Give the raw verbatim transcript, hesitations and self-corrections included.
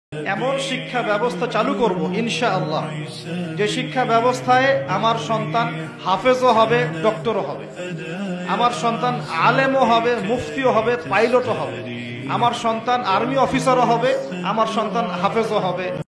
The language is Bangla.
এমন শিক্ষা ব্যবস্থা চালু করব ইনশাআল্লাহ, যে শিক্ষা ব্যবস্থায় আমার সন্তান হাফেজও হবে, ডক্টরও হবে, আমার সন্তান আলেমও হবে, মুফতিও হবে, পাইলটও হবে, আমার সন্তান আর্মি অফিসারও হবে, আমার সন্তান হাফেজও হবে।